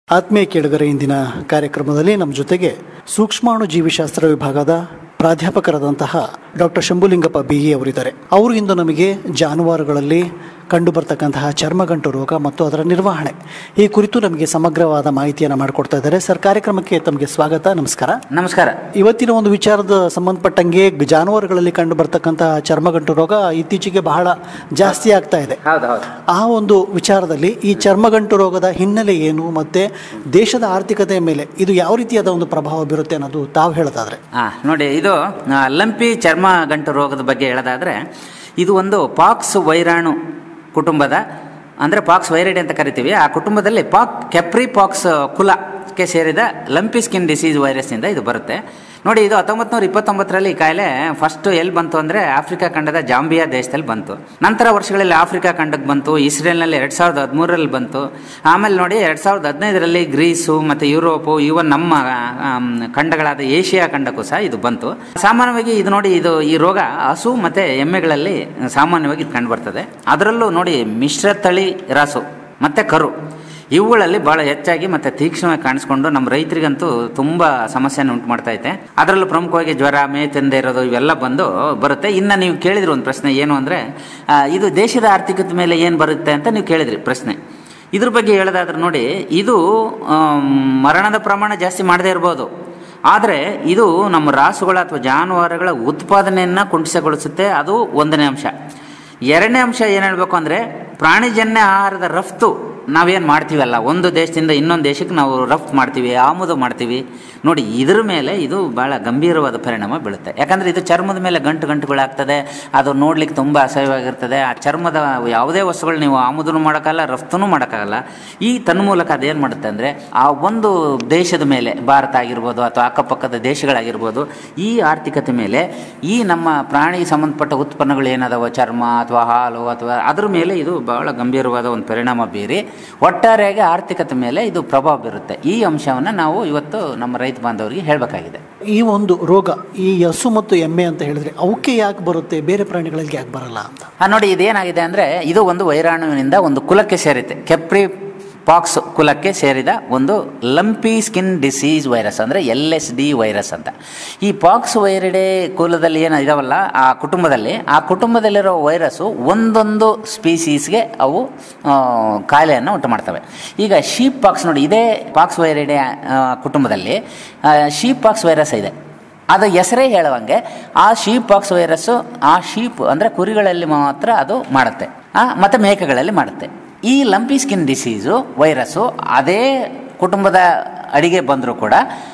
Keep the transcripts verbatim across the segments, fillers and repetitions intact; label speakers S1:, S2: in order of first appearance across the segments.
S1: ಆತ್ಮೀಯ ಕೇಳುಗರೆ, ಇಂದಿನ ಕಾರ್ಯಕ್ರಮದಲ್ಲಿ ನಮ್ಮ ಜೊತೆಗೆ ಸೂಕ್ಷ್ಮಾಣು ಜೀವಿಶಾಸ್ತ್ರ ವಿಭಾಗದ ಪ್ರಾಧ್ಯಾಪಕರಾದಂತಹ ಡಾಕ್ಟರ್ ಶಂಭುಲಿಂಗಪ್ಪ ಬಿ ಇ ಅವರಿದ್ದಾರೆ. ಅವರು ಇಂದು ನಮಗೆ ಜಾನುವಾರುಗಳಲ್ಲಿ ಕಂಡು ಬರ್ತಕ್ಕಂತಹ ಚರ್ಮಗಂಟು ರೋಗ ಮತ್ತು ಅದರ ನಿರ್ವಹಣೆ ಈ ಕುರಿತು ನಮಗೆ ಸಮಗ್ರವಾದ ಮಾಹಿತಿಯನ್ನು ಮಾಡಿಕೊಡ್ತಾ ಇದ್ದಾರೆ. ಸರ್, ಕಾರ್ಯಕ್ರಮಕ್ಕೆ ತಮಗೆ ಸ್ವಾಗತ. ನಮಸ್ಕಾರ.
S2: ನಮಸ್ಕಾರ.
S1: ಇವತ್ತಿನ ಒಂದು ವಿಚಾರದ ಸಂಬಂಧಪಟ್ಟಂಗೆ ಜಾನುವಾರುಗಳಲ್ಲಿ ಕಂಡು ಬರ್ತಕ್ಕಂತಹ ಚರ್ಮಗಂಟು ರೋಗ ಇತ್ತೀಚೆಗೆ ಬಹಳ ಜಾಸ್ತಿ ಆಗ್ತಾ ಇದೆ. ಆ ಒಂದು ವಿಚಾರದಲ್ಲಿ ಈ ಚರ್ಮಗಂಟು ರೋಗದ ಹಿನ್ನೆಲೆ ಏನು ಮತ್ತೆ ದೇಶದ ಆರ್ಥಿಕತೆಯ ಮೇಲೆ ಇದು ಯಾವ ರೀತಿಯಾದ ಒಂದು ಪ್ರಭಾವ ಬೀರುತ್ತೆ ಅನ್ನೋದು ತಾವು ಹೇಳೋದಾದ್ರೆ.
S2: ಹಾ ನೋಡಿ, ಇದು ಲಂಪಿ ಚರ್ಮ ಗಂಟು ರೋಗದ ಬಗ್ಗೆ ಹೇಳೋದಾದ್ರೆ, ಇದು ಒಂದು ಪಾಕ್ಸ್ ವೈರಾಣು ಕುಟುಂಬದ, ಅಂದರೆ ಪಾಕ್ಸ್ ವೈರೈಡಿ ಅಂತ ಕರಿತೀವಿ. ಆ ಕುಟುಂಬದಲ್ಲಿ ಪಾಕ್ ಕೆಪ್ರಿ ಪಾಕ್ಸ್ ಕುಲಕ್ಕೆ ಸೇರಿದ ಲಂಪಿ ಸ್ಕಿನ್ ಡಿಸೀಸ್ ವೈರಸ್ನಿಂದ ಇದು ಬರುತ್ತೆ. ನೋಡಿ, ಇದು ಹತ್ತೊಂಬತ್ತು ನೂರ ಇಪ್ಪತ್ತೊಂಬತ್ತರಲ್ಲಿ ಈ ಕಾಯಿಲೆ ಫಸ್ಟ್ ಎಲ್ಲಿ ಬಂತು ಅಂದರೆ ಆಫ್ರಿಕಾ ಖಂಡದ ಜಾಂಬಿಯಾ ದೇಶದಲ್ಲಿ ಬಂತು. ನಂತರ ವರ್ಷಗಳಲ್ಲಿ ಆಫ್ರಿಕಾ ಖಂಡಕ್ಕೆ ಬಂತು. ಇಸ್ರೇಲ್ನಲ್ಲಿ ಎರಡು ಸಾವಿರದ ಹದಿಮೂರರಲ್ಲಿ ಬಂತು. ಆಮೇಲೆ ನೋಡಿ, ಎರಡು ಸಾವಿರದ ಹದಿನೈದರಲ್ಲಿ ಗ್ರೀಸು ಮತ್ತು ಯುರೋಪು, ಇವನ್ ನಮ್ಮ ಖಂಡಗಳಾದ ಏಷ್ಯಾ ಖಂಡಕ್ಕೂ ಸಹ ಇದು ಬಂತು. ಸಾಮಾನ್ಯವಾಗಿ ಇದು ನೋಡಿ, ಇದು ಈ ರೋಗ ಹಸು ಮತ್ತು ಎಮ್ಮೆಗಳಲ್ಲಿ ಸಾಮಾನ್ಯವಾಗಿ ಇದು ಕಂಡು ಬರ್ತದೆ. ಅದರಲ್ಲೂ ನೋಡಿ, ಮಿಶ್ರ ತಳಿ ರಾಸು ಮತ್ತು ಕರು ಇವುಗಳಲ್ಲಿ ಬಹಳ ಹೆಚ್ಚಾಗಿ ಮತ್ತೆ ತೀಕ್ಷ್ಣವಾಗಿ ಕಾಣಿಸ್ಕೊಂಡು ನಮ್ಮ ರೈತರಿಗಂತೂ ತುಂಬಾ ಸಮಸ್ಯೆಯನ್ನು ಉಂಟು ಮಾಡ್ತಾ ಐತೆ. ಅದರಲ್ಲೂ ಪ್ರಮುಖವಾಗಿ ಜ್ವರ, ಮೇ ತಂದೆ ಇರೋದು ಇವೆಲ್ಲ ಬಂದು ಬರುತ್ತೆ. ಇನ್ನು ನೀವು ಕೇಳಿದ್ರಿ ಒಂದು ಪ್ರಶ್ನೆ, ಏನು ಅಂದರೆ ಇದು ದೇಶದ ಆರ್ಥಿಕತೆ ಮೇಲೆ ಏನು ಬರುತ್ತೆ ಅಂತ ನೀವು ಕೇಳಿದ್ರಿ ಪ್ರಶ್ನೆ. ಇದ್ರ ಬಗ್ಗೆ ಹೇಳೋದಾದ್ರೆ ನೋಡಿ, ಇದು ಮರಣದ ಪ್ರಮಾಣ ಜಾಸ್ತಿ ಮಾಡದೇ ಇರ್ಬೋದು, ಆದರೆ ಇದು ನಮ್ಮ ರಾಸುಗಳ ಅಥವಾ ಜಾನುವಾರುಗಳ ಉತ್ಪಾದನೆಯನ್ನು ಕುಂಠಿತಗೊಳಿಸುತ್ತೆ. ಅದು ಒಂದನೇ ಅಂಶ. ಎರಡನೇ ಅಂಶ ಏನು ಹೇಳಬೇಕು ಅಂದರೆ, ಪ್ರಾಣಿಜನ್ಯ ಆಹಾರದ ರಫ್ತು ನಾವೇನು ಮಾಡ್ತೀವಲ್ಲ, ಒಂದು ದೇಶದಿಂದ ಇನ್ನೊಂದು ದೇಶಕ್ಕೆ ನಾವು ರಫ್ತು ಮಾಡ್ತೀವಿ, ಆಮದು ಮಾಡ್ತೀವಿ ನೋಡಿ, ಇದ್ರ ಮೇಲೆ ಇದು ಭಾಳ ಗಂಭೀರವಾದ ಪರಿಣಾಮ ಬೀಳುತ್ತೆ. ಯಾಕಂದರೆ ಇದು ಚರ್ಮದ ಮೇಲೆ ಗಂಟು ಗಂಟುಗಳಾಗ್ತದೆ. ಅದು ನೋಡ್ಲಿಕ್ಕೆ ತುಂಬ ಅಸಹ್ಯವಾಗಿರ್ತದೆ. ಆ ಚರ್ಮದ ಯಾವುದೇ ವಸ್ತುಗಳು ನೀವು ಆಮದೂ ಮಾಡೋಕ್ಕಾಗಲ್ಲ, ರಫ್ತೂ ಮಾಡೋಕ್ಕಾಗಲ್ಲ. ಈ ತನ್ಮೂಲಕ ಅದೇನು ಮಾಡುತ್ತೆ ಅಂದರೆ, ಆ ಒಂದು ದೇಶದ ಮೇಲೆ, ಭಾರತ ಆಗಿರ್ಬೋದು ಅಥವಾ ಅಕ್ಕಪಕ್ಕದ ದೇಶಗಳಾಗಿರ್ಬೋದು, ಈ ಆರ್ಥಿಕತೆ ಮೇಲೆ ಈ ನಮ್ಮ ಪ್ರಾಣಿ ಸಂಬಂಧಪಟ್ಟ ಉತ್ಪನ್ನಗಳು ಏನದಾವ, ಚರ್ಮ ಅಥವಾ ಹಾಲು ಅಥವಾ ಅದ್ರ ಮೇಲೆ ಇದು ಬಹಳ ಗಂಭೀರವಾದ ಒಂದು ಪರಿಣಾಮ ಬೀರಿ ಒಟ್ಟಾರೆಯಾಗಿ ಆರ್ಥಿಕತೆ ಮೇಲೆ ಇದು ಪ್ರಭಾವ ಬೀರುತ್ತೆ. ಈ ಅಂಶವನ್ನು ನಾವು ಇವತ್ತು ನಮ್ಮ ರೈತ ಬಾಂಧವರಿಗೆ ಹೇಳಬೇಕಾಗಿದೆ.
S1: ಈ ಒಂದು ರೋಗ ಈ ಹಸು ಮತ್ತು ಎಮ್ಮೆ ಅಂತ ಹೇಳಿದ್ರೆ ಅವಕ್ಕೆ ಯಾಕೆ ಬರುತ್ತೆ, ಬೇರೆ ಪ್ರಾಣಿಗಳಿಗೆ ಯಾಕೆ ಬರಲ್ಲ ಅಂತ
S2: ನೋಡಿ, ಇದೇನಾಗಿದೆ ಅಂದರೆ, ಇದು ಒಂದು ವೈರಾಣುವಿನಿಂದ ಒಂದು ಕುಲಕ್ಕೆ ಸೇರುತ್ತೆ. ಕೆಪ್ರಿ ಪಾಕ್ಸ್ ಕುಲಕ್ಕೆ ಸೇರಿದ ಒಂದು ಲಂಪಿ ಸ್ಕಿನ್ ಡಿಸೀಸ್ ವೈರಸ್, ಅಂದರೆ ಎಲ್ ಎಸ್ ಡಿ ವೈರಸ್ ಅಂತ. ಈ ಪಾಕ್ಸ್ ವೈರಡೆ ಕುಲದಲ್ಲಿ ಏನು ಇದಾವಲ್ಲ, ಆ ಕುಟುಂಬದಲ್ಲಿ ಆ ಕುಟುಂಬದಲ್ಲಿರೋ ವೈರಸ್ಸು ಒಂದೊಂದು ಸ್ಪೀಸೀಸ್ಗೆ ಅವು ಕಾಯಿಲೆಯನ್ನು ಉಂಟು ಮಾಡ್ತವೆ. ಈಗ ಶೀಪ್ ಪಾಕ್ಸ್ ನೋಡಿ, ಇದೇ ಪಾಕ್ಸ್ ವೈರಡೆ ಕುಟುಂಬದಲ್ಲಿ ಶೀಪ್ ಪಾಕ್ಸ್ ವೈರಸ್ ಇದೆ. ಅದು ಹೆಸರೇ ಹೇಳುವಂಗೆ ಆ ಶೀಪ್ ಪಾಕ್ಸ್ ವೈರಸ್ಸು ಆ ಶೀಪ್ ಅಂದರೆ ಕುರಿಗಳಲ್ಲಿ ಮಾತ್ರ ಅದು ಮಾಡುತ್ತೆ, ಮತ್ತು ಮೇಕೆಗಳಲ್ಲಿ ಮಾಡುತ್ತೆ. ಈ ಲಂಪಿ ಸ್ಕಿನ್ ಡಿಸೀಸು ವೈರಸ್ಸು ಅದೇ ಕುಟುಂಬದ ಅಡಿಗೆ ಬಂದರೂ ಕೂಡ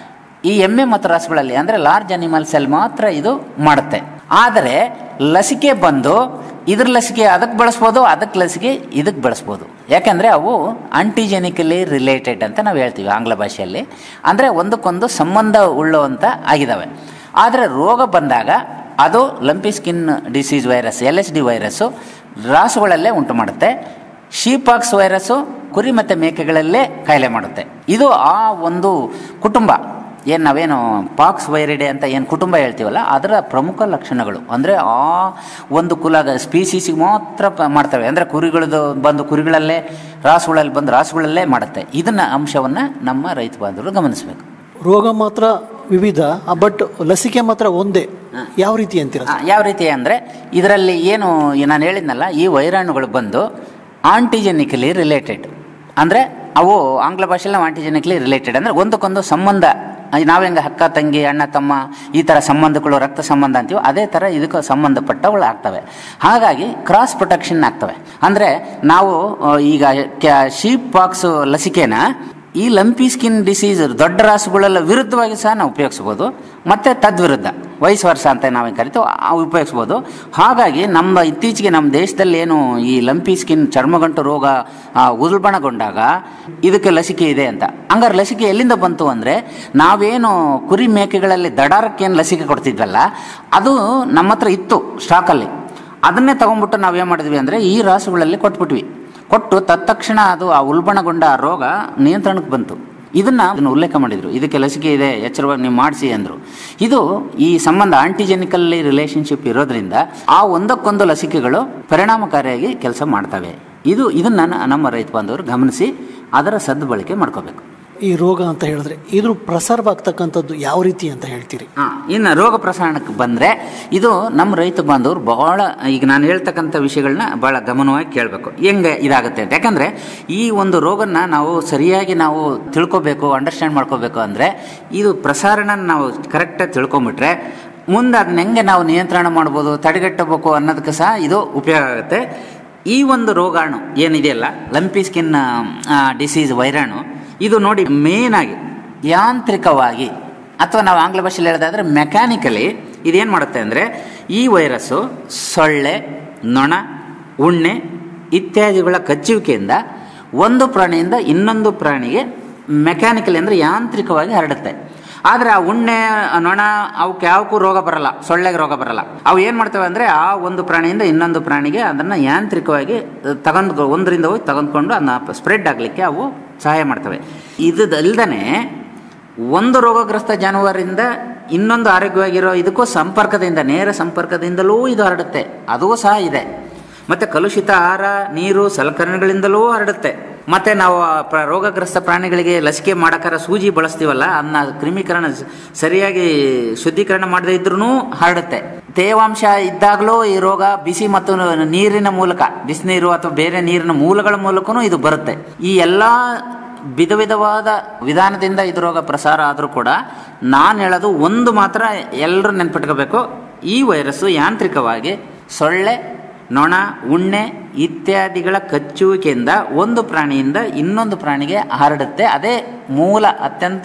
S2: ಈ ಎಮ್ಮೆ ಮತ್ತು ರಾಸುಗಳಲ್ಲಿ, ಅಂದರೆ ಲಾರ್ಜ್ ಅನಿಮಲ್ಸಲ್ಲಿ ಮಾತ್ರ ಇದು ಮಾಡುತ್ತೆ. ಆದರೆ ಲಸಿಕೆ ಬಂದು ಇದ್ರ ಲಸಿಕೆ ಅದಕ್ಕೆ ಬಳಸ್ಬೋದು, ಅದಕ್ಕೆ ಲಸಿಕೆ ಇದಕ್ಕೆ ಬಳಸ್ಬೋದು. ಯಾಕೆಂದರೆ ಅವು ಆಂಟಿಜೆನಿಕಲಿ ರಿಲೇಟೆಡ್ ಅಂತ ನಾವು ಹೇಳ್ತೀವಿ ಆಂಗ್ಲ ಭಾಷೆಯಲ್ಲಿ. ಅಂದರೆ ಒಂದಕ್ಕೊಂದು ಸಂಬಂಧ ಉಳ್ಳುವಂಥ ಆಗಿದ್ದಾವೆ. ಆದರೆ ರೋಗ ಬಂದಾಗ ಅದು lumpy skin disease virus L S D virus ರಾಸುಗಳಲ್ಲೇ ಉಂಟು ಮಾಡುತ್ತೆ. ಶೀಪಾಕ್ಸ್ ವೈರಸ್ಸು ಕುರಿ ಮತ್ತು ಮೇಕೆಗಳಲ್ಲೇ ಕಾಯಿಲೆ ಮಾಡುತ್ತೆ. ಇದು ಆ ಒಂದು ಕುಟುಂಬ ಏನು ನಾವೇನು ಪಾಕ್ಸ್ ವೈರಡೆ ಅಂತ ಏನು ಕುಟುಂಬ ಹೇಳ್ತೀವಲ್ಲ, ಅದರ ಪ್ರಮುಖ ಲಕ್ಷಣಗಳು. ಅಂದರೆ ಆ ಒಂದು ಕುಲದ ಸ್ಪೀಸೀಸಿಗೆ ಮಾತ್ರ ಮಾಡ್ತವೆ. ಅಂದರೆ ಕುರಿಗಳದ್ದು ಬಂದು ಕುರಿಗಳಲ್ಲೇ, ರಾಸುಗಳಲ್ಲಿ ಬಂದು ರಾಸುಗಳಲ್ಲೇ ಮಾಡುತ್ತೆ. ಇದನ್ನ ಅಂಶವನ್ನು ನಮ್ಮ ರೈತ ಬಾಂಧವರು ಗಮನಿಸಬೇಕು.
S1: ರೋಗ ಮಾತ್ರ ವಿವಿಧ, ಬಟ್ ಲಸಿಕೆ ಮಾತ್ರ ಒಂದೇ. ಯಾವ ರೀತಿ ಅಂತೀರ?
S2: ಯಾವ ರೀತಿ ಅಂದರೆ, ಇದರಲ್ಲಿ ಏನು ನಾನು ಹೇಳಿದ್ನಲ್ಲ, ಈ ವೈರಾಣುಗಳು ಬಂದು ಆಂಟಿಜೆನಿಕಲಿ ರಿಲೇಟೆಡ್, ಅಂದರೆ ಅವು ಆಂಗ್ಲ ಭಾಷೆಯಲ್ಲಿ ನಾವು ಆಂಟಿಜೆನಿಕಲಿ ರಿಲೇಟೆಡ್ ಅಂದರೆ ಒಂದಕ್ಕೊಂದು ಸಂಬಂಧ. ನಾವು ಹೆಂಗೆ ಅಕ್ಕ ತಂಗಿ, ಅಣ್ಣ ತಮ್ಮ, ಈ ಥರ ಸಂಬಂಧಗಳು ರಕ್ತ ಸಂಬಂಧ ಅಂತೀವಿ, ಅದೇ ಥರ ಇದಕ್ಕೆ ಸಂಬಂಧಪಟ್ಟವುಗಳು ಆಗ್ತವೆ. ಹಾಗಾಗಿ ಕ್ರಾಸ್ ಪ್ರೊಟೆಕ್ಷನ್ ಆಗ್ತವೆ. ಅಂದರೆ ನಾವು ಈಗ ಶೀಪ್ ಪಾಕ್ಸ್ ಲಸಿಕೆನ ಈ ಲಂಪಿ ಸ್ಕಿನ್ ಡಿಸೀಸ್ ದೊಡ್ಡ ರಾಸುಗಳೆಲ್ಲ ವಿರುದ್ಧವಾಗಿ ಸಹ ನಾವು ಉಪಯೋಗಿಸ್ಬೋದು, ಮತ್ತು ತದ್ವಿರುದ್ಧ ವಯಸ್ಸು ವರ್ಷ ಅಂತ ನಾವು ಕರಿತೀವಿ ಉಪಯೋಗಿಸ್ಬೋದು. ಹಾಗಾಗಿ ನಮ್ಮ ಇತ್ತೀಚೆಗೆ ನಮ್ಮ ದೇಶದಲ್ಲಿ ಏನು ಈ ಲಂಪಿ ಸ್ಕಿನ್ ಚರ್ಮಗಂಟು ರೋಗ ಉಲ್ಬಣಗೊಂಡಾಗ ಇದಕ್ಕೆ ಲಸಿಕೆ ಇದೆ ಅಂತ. ಹಂಗಾರೆ ಲಸಿಕೆ ಎಲ್ಲಿಂದ ಬಂತು ಅಂದರೆ, ನಾವೇನು ಕುರಿ ಮೇಕೆಗಳಲ್ಲಿ ದಡಾರಕ್ಕೇನು ಲಸಿಕೆ ಕೊಡ್ತಿದ್ವಲ್ಲ, ಅದು ನಮ್ಮ ಹತ್ರ ಇತ್ತು ಸ್ಟಾಕಲ್ಲಿ. ಅದನ್ನೇ ತೊಗೊಂಡ್ಬಿಟ್ಟು ನಾವೇನು ಮಾಡಿದ್ವಿ ಅಂದರೆ ಈ ರಾಸುಗಳಲ್ಲಿ ಕೊಟ್ಬಿಟ್ವಿ. ಕೊಟ್ಟು ತತ್ಕ್ಷಣ ಅದು ಆ ಉಲ್ಬಣಗೊಂಡ ರೋಗ ನಿಯಂತ್ರಣಕ್ಕೆ ಬಂತು. ಇದನ್ನು ಅದನ್ನು ಉಲ್ಲೇಖ ಮಾಡಿದರು, ಇದಕ್ಕೆ ಲಸಿಕೆ ಇದೆ, ಎಚ್ಚರವಾಗಿ ನೀವು ಮಾಡಿಸಿ ಅಂದರು. ಇದು ಈ ಸಂಬಂಧ ಆಂಟಿಜೆನಿಕಲ್ಲಿ ರಿಲೇಷನ್ಶಿಪ್ ಇರೋದ್ರಿಂದ ಆ ಒಂದಕ್ಕೊಂದು ಲಸಿಕೆಗಳು ಪರಿಣಾಮಕಾರಿಯಾಗಿ ಕೆಲಸ ಮಾಡ್ತವೆ. ಇದು ಇದನ್ನು ನಮ್ಮ ರೈತ ಬಾಂಧವರು ಗಮನಿಸಿ ಅದರ ಸದ್ಬಳಕೆ ಮಾಡ್ಕೋಬೇಕು.
S1: ಈ ರೋಗ ಅಂತ ಹೇಳಿದ್ರೆ ಇದ್ರ ಪ್ರಸಾರವಾಗ್ತಕ್ಕಂಥದ್ದು ಯಾವ ರೀತಿ ಅಂತ ಹೇಳ್ತೀರಿ?
S2: ಹಾ, ಇನ್ನು ರೋಗ ಪ್ರಸಾರಣಕ್ಕೆ ಬಂದ್ರೆ ಇದು ನಮ್ಮ ರೈತ ಬಾಂಧವರು ಬಹಳ, ಈಗ ನಾನು ಹೇಳ್ತಕ್ಕಂಥ ವಿಷಯಗಳನ್ನ ಬಹಳ ಗಮನವಾಗಿ ಕೇಳಬೇಕು, ಹೆಂಗೆ ಇದಾಗುತ್ತೆ ಅಂತ. ಯಾಕಂದ್ರೆ ಈ ಒಂದು ರೋಗನ ನಾವು ಸರಿಯಾಗಿ ನಾವು ತಿಳ್ಕೊಬೇಕು, ಅಂಡರ್ಸ್ಟ್ಯಾಂಡ್ ಮಾಡ್ಕೋಬೇಕು ಅಂದ್ರೆ ಇದು ಪ್ರಸಾರಣ ನಾವು ಕರೆಕ್ಟಾಗಿ ತಿಳ್ಕೊಂಬಿಟ್ರೆ ಮುಂದೆ ಅದನ್ನ ಹೆಂಗೆ ನಾವು ನಿಯಂತ್ರಣ ಮಾಡ್ಬೋದು, ತಡೆಗಟ್ಟಬೇಕು ಅನ್ನೋದಕ್ಕೆ ಸಹ ಇದು ಉಪಯೋಗ ಆಗುತ್ತೆ. ಈ ಒಂದು ರೋಗಾಣು ಏನಿದೆಯಲ್ಲ, ಲಂಪಿ ಸ್ಕಿನ್ ಡಿಸೀಸ್ ವೈರಾಣು, ಇದು ನೋಡಿ ಮೇನ್ ಆಗಿ ಯಾಂತ್ರಿಕವಾಗಿ ಅಥವಾ ನಾವು ಆಂಗ್ಲ ಭಾಷೆಯಲ್ಲಿ ಹೇಳೋದಾದ್ರೆ ಮೆಕ್ಯಾನಿಕಲಿ ಇದೇನು ಮಾಡುತ್ತೆ ಅಂದರೆ, ಈ ವೈರಸ್ಸು ಸೊಳ್ಳೆ, ನೊಣ, ಉಣ್ಣೆ ಇತ್ಯಾದಿಗಳ ಕಚ್ಚುವಿಕೆಯಿಂದ ಒಂದು ಪ್ರಾಣಿಯಿಂದ ಇನ್ನೊಂದು ಪ್ರಾಣಿಗೆ ಮೆಕ್ಯಾನಿಕಲಿ ಅಂದರೆ ಯಾಂತ್ರಿಕವಾಗಿ ಹರಡುತ್ತೆ. ಆದರೆ ಆ ಉಣ್ಣೆ, ನೊಣ ಅವಕ್ಕೆ ಯಾವಕ್ಕೂ ರೋಗ ಬರಲ್ಲ, ಸೊಳ್ಳೆಗೆ ರೋಗ ಬರಲ್ಲ. ಅವು ಏನು ಮಾಡ್ತವೆ ಅಂದರೆ ಆ ಒಂದು ಪ್ರಾಣಿಯಿಂದ ಇನ್ನೊಂದು ಪ್ರಾಣಿಗೆ ಅದನ್ನು ಯಾಂತ್ರಿಕವಾಗಿ ತಗೊಂಡು ಒಂದರಿಂದ ಹೋಗಿ ತೆಗೆದುಕೊಂಡು ಅದನ್ನ ಸ್ಪ್ರೆಡ್ ಆಗಲಿಕ್ಕೆ ಅವು ಸಹಾಯ ಮಾಡ್ತವೆ. ಇದಲ್ದೇ ಒಂದು ರೋಗಗ್ರಸ್ತ ಜಾನುವಾರಿಂದ ಇನ್ನೊಂದು ಆರೋಗ್ಯವಾಗಿರೋ ಇದಕ್ಕೂ ಸಂಪರ್ಕದಿಂದ, ನೇರ ಸಂಪರ್ಕದಿಂದಲೂ ಇದು ಹರಡುತ್ತೆ, ಅದೂ ಸಹ ಇದೆ. ಮತ್ತು ಕಲುಷಿತ ಆಹಾರ, ನೀರು, ಸಲಕರಣೆಗಳಿಂದಲೂ ಹರಡುತ್ತೆ. ಮತ್ತು ನಾವು ರೋಗಗ್ರಸ್ತ ಪ್ರಾಣಿಗಳಿಗೆ ಲಸಿಕೆ ಮಾಡಕ್ಕಾರ ಸೂಜಿ ಬಳಸ್ತೀವಲ್ಲ, ಅದನ್ನ ಕ್ರಿಮೀಕರಣ ಸರಿಯಾಗಿ ಶುದ್ಧೀಕರಣ ಮಾಡದೇ ಇದ್ರೂ ಹರಡುತ್ತೆ. ತೇವಾಂಶ ಇದ್ದಾಗಲೂ ಈ ರೋಗ ಬಿಸಿ ಮತ್ತು ನೀರಿನ ಮೂಲಕ, ಬಿಸಿನೀರು ಅಥವಾ ಬೇರೆ ನೀರಿನ ಮೂಲಗಳ ಮೂಲಕನೂ ಇದು ಬರುತ್ತೆ. ಈ ಎಲ್ಲ ವಿಧ ವಿಧವಾದ ವಿಧಾನದಿಂದ ಇದು ರೋಗ ಪ್ರಸಾರ ಆದರೂ ಕೂಡ ನಾನು ಹೇಳೋದು ಒಂದು ಮಾತ್ರ ಎಲ್ಲರೂ ನೆನ್ಪಿಟ್ಕೋಬೇಕು, ಈ ವೈರಸ್ಸು ಯಾಂತ್ರಿಕವಾಗಿ ಸೊಳ್ಳೆ, ನೊಣ, ಉಣ್ಣೆ ಇತ್ಯಾದಿಗಳ ಕಚ್ಚುವಿಕೆಯಿಂದ ಒಂದು ಪ್ರಾಣಿಯಿಂದ ಇನ್ನೊಂದು ಪ್ರಾಣಿಗೆ ಹರಡುತ್ತೆ. ಅದೇ ಮೂಲ ಅತ್ಯಂತ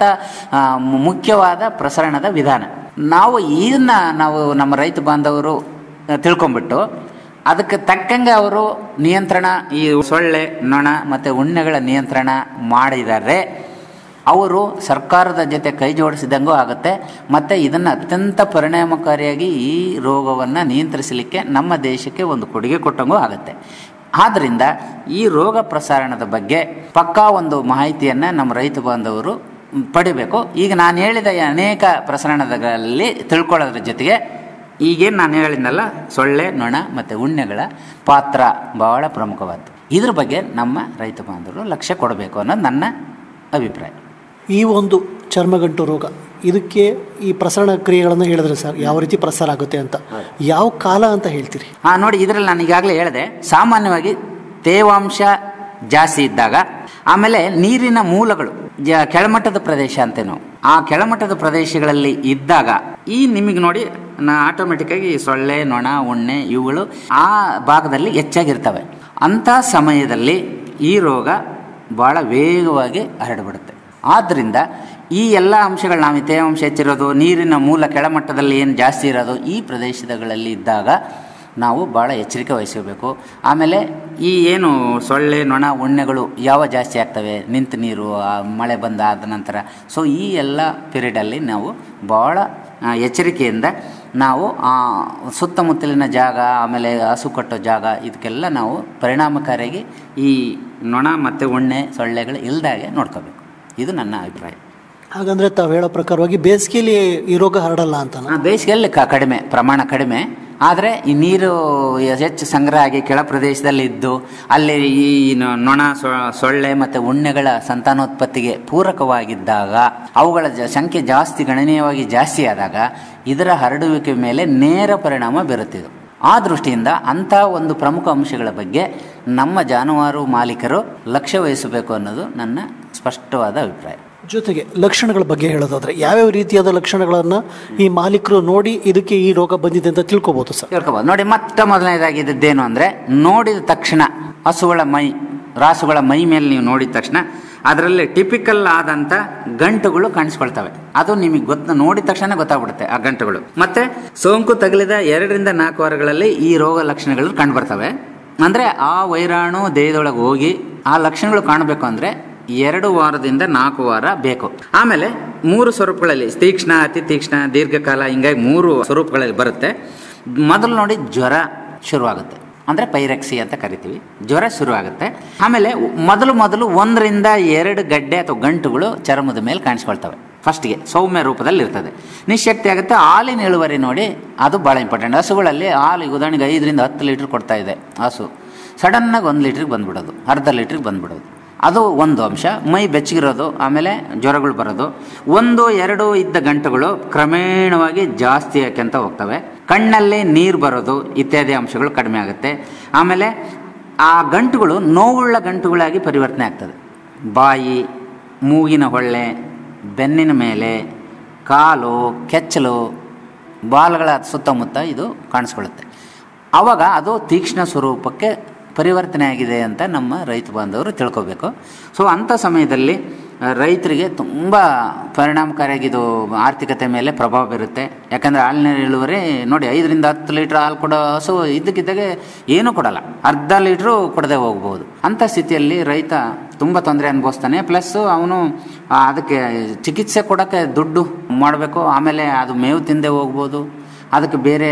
S2: ಮುಖ್ಯವಾದ ಪ್ರಸರಣದ ವಿಧಾನ. ನಾವು ಇದನ್ನ ನಾವು ನಮ್ಮ ರೈತ ಬಾಂಧವರು ತಿಳ್ಕೊಂಬಿಟ್ಟು ಅದಕ್ಕೆ ತಕ್ಕಂಗೆ ಅವರು ನಿಯಂತ್ರಣ, ಈ ಸೊಳ್ಳೆ, ನೊಣ ಮತ್ತು ಉಣ್ಣೆಗಳ ನಿಯಂತ್ರಣ ಮಾಡಿದರೆ ಅವರು ಸರ್ಕಾರದ ಜೊತೆ ಕೈ ಜೋಡಿಸಿದಂಗೂ ಆಗುತ್ತೆ. ಮತ್ತು ಇದನ್ನು ಅತ್ಯಂತ ಪರಿಣಾಮಕಾರಿಯಾಗಿ ಈ ರೋಗವನ್ನು ನಿಯಂತ್ರಿಸಲಿಕ್ಕೆ ನಮ್ಮ ದೇಶಕ್ಕೆ ಒಂದು ಕೊಡುಗೆ ಕೊಟ್ಟಂಗೂ ಆಗುತ್ತೆ. ಆದ್ದರಿಂದ ಈ ರೋಗ ಪ್ರಸಾರಣದ ಬಗ್ಗೆ ಪಕ್ಕಾ ಒಂದು ಮಾಹಿತಿಯನ್ನು ನಮ್ಮ ರೈತ ಬಾಂಧವರು ಪಡಿಬೇಕು. ಈಗ ನಾನು ಹೇಳಿದ ಅನೇಕ ಪ್ರಸರಣಗಳಲ್ಲಿ ತಿಳ್ಕೊಳ್ಳೋದ್ರ ಜೊತೆಗೆ ಈಗೇನು ನಾನು ಹೇಳಿದ್ನಲ್ಲ, ಸೊಳ್ಳೆ, ನೊಣ ಮತ್ತು ಉಣ್ಣೆಗಳ ಪಾತ್ರ ಬಹಳ ಪ್ರಮುಖವಾದ್ದು. ಇದ್ರ ಬಗ್ಗೆ ನಮ್ಮ ರೈತ ಬಾಂಧವರು ಲಕ್ಷ್ಯ ಕೊಡಬೇಕು ಅನ್ನೋದು ನನ್ನ ಅಭಿಪ್ರಾಯ.
S1: ಈ ಒಂದು ಚರ್ಮಗಂಟು ರೋಗ, ಇದಕ್ಕೆ ಈ ಪ್ರಸರಣ ಕ್ರಿಯೆಗಳನ್ನು ಹೇಳಿದ್ರೆ ಸರ್, ಯಾವ ರೀತಿ ಪ್ರಸಾರ ಆಗುತ್ತೆ ಅಂತ, ಯಾವ ಕಾಲ ಅಂತ ಹೇಳ್ತೀರಿ?
S2: ಹಾಂ, ನೋಡಿ, ಇದರಲ್ಲಿ ನಾನು ಈಗಾಗಲೇ ಹೇಳಿದೆ, ಸಾಮಾನ್ಯವಾಗಿ ತೇವಾಂಶ ಜಾಸ್ತಿ ಇದ್ದಾಗ, ಆಮೇಲೆ ನೀರಿನ ಮೂಲಗಳು ಜ ಕೆಳಮಟ್ಟದ ಪ್ರದೇಶ ಅಂತ ನಾವು ಆ ಕೆಳಮಟ್ಟದ ಪ್ರದೇಶಗಳಲ್ಲಿ ಇದ್ದಾಗ ಈ ನಿಮಗೆ ನೋಡಿ ನಾ ಆಟೋಮೆಟಿಕ್ಕಾಗಿ ಸೊಳ್ಳೆ, ನೊಣ, ಉಣ್ಣೆ ಇವುಗಳು ಆ ಭಾಗದಲ್ಲಿ ಹೆಚ್ಚಾಗಿರ್ತವೆ. ಅಂಥ ಸಮಯದಲ್ಲಿ ಈ ರೋಗ ಭಾಳ ವೇಗವಾಗಿ ಹರಡಿಬಿಡುತ್ತೆ. ಆದ್ದರಿಂದ ಈ ಎಲ್ಲ ಅಂಶಗಳು, ನಾವು ತೇವಾಂಶ ಹೆಚ್ಚಿರೋದು, ನೀರಿನ ಮೂಲ ಕೆಳಮಟ್ಟದಲ್ಲಿ ಏನು ಜಾಸ್ತಿ ಇರೋದು, ಈ ಪ್ರದೇಶಗಳಲ್ಲಿ ಇದ್ದಾಗ ನಾವು ಭಾಳ ಎಚ್ಚರಿಕೆ ವಹಿಸಬೇಕು. ಆಮೇಲೆ ಈ ಏನು ಸೊಳ್ಳೆ, ನೊಣ, ಉಣ್ಣೆಗಳು ಯಾವ ಜಾಸ್ತಿ ಆಗ್ತವೆ, ನಿಂತ ನೀರು, ಮಳೆ ಬಂದ ಆದ ನಂತರ, ಸೊ ಈ ಎಲ್ಲ ಪೀರಿಯಡಲ್ಲಿ ನಾವು ಭಾಳ ಎಚ್ಚರಿಕೆಯಿಂದ ನಾವು ಸುತ್ತಮುತ್ತಲಿನ ಜಾಗ, ಆಮೇಲೆ ಹಸು ಕಟ್ಟೋ ಜಾಗ, ಇದಕ್ಕೆಲ್ಲ ನಾವು ಪರಿಣಾಮಕಾರಿಯಾಗಿ ಈ ನೊಣ ಮತ್ತು ಉಣ್ಣೆ, ಸೊಳ್ಳೆಗಳು ಇಲ್ದಾಗೆ ನೋಡ್ಕೋಬೇಕು. ಇದು ನನ್ನ ಅಭಿಪ್ರಾಯ.
S1: ಹಾಗಂದ್ರೆ ತಾವು ಹೇಳೋ ಪ್ರಕಾರವಾಗಿ ಬೇಸಿಗೆಯಲ್ಲಿ ಈ ರೋಗ ಹರಡಲ್ಲ ಅಂತ?
S2: ಬೇಸಿಗೆಯಲ್ಲಿ ಕಡಿಮೆ ಪ್ರಮಾಣ, ಕಡಿಮೆ. ಆದರೆ ಈ ನೀರು ಹೆಚ್ಚು ಸಂಗ್ರಹ ಆಗಿ ಕೆಳ ಪ್ರದೇಶದಲ್ಲಿ ಇದ್ದು ಅಲ್ಲಿ ಈ ನೊಣ, ಸೊಳ್ಳೆ ಮತ್ತು ಉಣ್ಣೆಗಳ ಸಂತಾನೋತ್ಪತ್ತಿಗೆ ಪೂರಕವಾಗಿದ್ದಾಗ, ಅವುಗಳ ಜ ಸಂಖ್ಯೆ ಜಾಸ್ತಿ ಗಣನೀಯವಾಗಿ ಜಾಸ್ತಿ ಆದಾಗ ಇದರ ಹರಡುವಿಕೆ ಮೇಲೆ ನೇರ ಪರಿಣಾಮ ಬೀರುತ್ತಿದೆ. ಆ ದೃಷ್ಟಿಯಿಂದ ಅಂಥ ಒಂದು ಪ್ರಮುಖ ಅಂಶಗಳ ಬಗ್ಗೆ ನಮ್ಮ ಜಾನುವಾರು ಮಾಲೀಕರು ಲಕ್ಷ್ಯ ವಹಿಸಬೇಕು ಅನ್ನೋದು ನನ್ನ ಸ್ಪಷ್ಟವಾದ ಅಭಿಪ್ರಾಯ.
S1: ಜೊತೆಗೆ ಲಕ್ಷಣಗಳ ಬಗ್ಗೆ ಹೇಳೋದಾದ್ರೆ ಯಾವ್ಯಾವ ರೀತಿಯಾದ ಲಕ್ಷಣಗಳನ್ನು ಈ ಮಾಲೀಕರು ನೋಡಿ ಇದಕ್ಕೆ ಈ ರೋಗ ಬಂದಿದೆ ಅಂತ ತಿಳ್ಕೊಬೋದು ಸರ್?
S2: ತಿಳ್ಕೊಬೋದು. ನೋಡಿ, ಮೊಟ್ಟ ಮೊದಲನೇದಾಗಿದ್ದೇನು ಅಂದರೆ, ನೋಡಿದ ತಕ್ಷಣ ಹಸುಗಳ ಮೈ, ರಾಸುಗಳ ಮೈ ಮೇಲೆ ನೀವು ನೋಡಿದ ತಕ್ಷಣ ಅದರಲ್ಲಿ ಟಿಪಿಕಲ್ ಆದಂಥ ಗಂಟುಗಳು ಕಾಣಿಸ್ಕೊಳ್ತವೆ. ಅದು ನಿಮಗೆ ಗೊತ್ತ ನೋಡಿದ ತಕ್ಷಣ ಗೊತ್ತಾಗ್ಬಿಡುತ್ತೆ ಆ ಗಂಟುಗಳು. ಮತ್ತೆ ಸೋಂಕು ತಗುಲಿದ ಎರಡರಿಂದ ನಾಲ್ಕು ವಾರಗಳಲ್ಲಿ ಈ ರೋಗ ಲಕ್ಷಣಗಳು ಕಂಡುಬರ್ತವೆ. ಅಂದರೆ ಆ ವೈರಾಣು ದೇಹದೊಳಗೆ ಹೋಗಿ ಆ ಲಕ್ಷಣಗಳು ಕಾಣಬೇಕು ಅಂದರೆ ಎರಡು ವಾರದಿಂದ ನಾಲ್ಕು ವಾರ ಬೇಕು. ಆಮೇಲೆ ಮೂರು ಸ್ವರೂಪಗಳಲ್ಲಿ, ತೀಕ್ಷ್ಣ, ಅತಿ ತೀಕ್ಷ್ಣ, ದೀರ್ಘಕಾಲ, ಹಿಂಗಾಗಿ ಮೂರು ಸ್ವರೂಪಗಳಲ್ಲಿ ಬರುತ್ತೆ. ಮೊದಲು ನೋಡಿ ಜ್ವರ ಶುರುವಾಗುತ್ತೆ, ಅಂದರೆ ಪೈರೆಕ್ಸಿ ಅಂತ ಕರಿತೀವಿ, ಜ್ವರ ಶುರುವಾಗುತ್ತೆ. ಆಮೇಲೆ ಮೊದಲು ಮೊದಲು ಒಂದರಿಂದ ಎರಡು ಗಡ್ಡೆ ಅಥವಾ ಗಂಟುಗಳು ಚರ್ಮದ ಮೇಲೆ ಕಾಣಿಸ್ಕೊಳ್ತವೆ. ಫಸ್ಟ್ಗೆ ಸೌಮ್ಯ ರೂಪದಲ್ಲಿ ಇರ್ತದೆ, ನಿಶಕ್ತಿ ಆಗುತ್ತೆ. ಹಾಲಿನ ಇಳುವರಿ ನೋಡಿ, ಅದು ಭಾಳ ಇಂಪಾರ್ಟೆಂಟ್. ಹಸುಗಳಲ್ಲಿ ಹಾಲು ಉದಾಹರಣೆಗೆ ಐದರಿಂದ ಹತ್ತು ಲೀಟ್ರ್ ಕೊಡ್ತಾ ಇದೆ ಹಸು, ಸಡನ್ನಾಗಿ ಒಂದು ಲೀಟ್ರಿಗೆ ಬಂದ್ಬಿಡೋದು, ಅರ್ಧ ಲೀಟ್ರಿಗೆ ಬಂದ್ಬಿಡೋದು. ಅದು ಒಂದು ಅಂಶ. ಮೈ ಬೆಚ್ಚಗಿರೋದು, ಆಮೇಲೆ ಜ್ವರಗಳು ಬರೋದು. ಒಂದು ಎರಡು ಇದ್ದ ಗಂಟುಗಳು ಕ್ರಮೇಣವಾಗಿ ಜಾಸ್ತಿ ಆಕ್ಯಂತ ಹೋಗ್ತವೆ. ಕಣ್ಣಲ್ಲಿ ನೀರು ಬರೋದು ಇತ್ಯಾದಿ ಅಂಶಗಳು ಕಡಿಮೆ ಆಗುತ್ತೆ. ಆಮೇಲೆ ಆ ಗಂಟುಗಳು ನೋವುಳ್ಳ ಗಂಟುಗಳಾಗಿ ಪರಿವರ್ತನೆ ಆಗ್ತದೆ. ಬಾಯಿ, ಮೂಗಿನ ಹೊಳ್ಳೆ, ಬೆನ್ನಿನ ಮೇಲೆ, ಕಾಲು, ಕೆಚ್ಚಲು, ಬಾಲ್ಗಳ ಸುತ್ತಮುತ್ತ ಇದು ಕಾಣಿಸ್ಕೊಳ್ಳುತ್ತೆ. ಆವಾಗ ಅದು ತೀಕ್ಷ್ಣ ಸ್ವರೂಪಕ್ಕೆ ಪರಿವರ್ತನೆ ಆಗಿದೆ ಅಂತ ನಮ್ಮ ರೈತ ಬಾಂಧವರು ತಿಳ್ಕೋಬೇಕು. ಸೊ ಅಂಥ ಸಮಯದಲ್ಲಿ ರೈತರಿಗೆ ತುಂಬ ಪರಿಣಾಮಕಾರಿಯಾಗಿ ಇದು ಆರ್ಥಿಕತೆ ಮೇಲೆ ಪ್ರಭಾವ ಬೀರುತ್ತೆ. ಯಾಕಂದರೆ ಹಾಲಿನ ಇಳುವರಿ ನೋಡಿ, ಐದರಿಂದ ಹತ್ತು ಲೀಟ್ರ್ ಹಾಲು ಕೊಡೋ ಹಸು ಇದ್ದಕ್ಕಿದ್ದಾಗೆ ಏನೂ ಕೊಡಲ್ಲ, ಅರ್ಧ ಲೀಟ್ರು ಕೊಡದೆ ಹೋಗ್ಬೋದು. ಅಂಥ ಸ್ಥಿತಿಯಲ್ಲಿ ರೈತ ತುಂಬ ತೊಂದರೆ ಅನುಭವಿಸ್ತಾನೆ. ಪ್ಲಸ್ ಅವನು ಅದಕ್ಕೆ ಚಿಕಿತ್ಸೆ ಕೊಡೋಕ್ಕೆ ದುಡ್ಡು ಮಾಡಬೇಕು. ಆಮೇಲೆ ಅದು ಮೇವು ತಿಂದೆ ಹೋಗ್ಬೋದು, ಅದಕ್ಕೆ ಬೇರೆ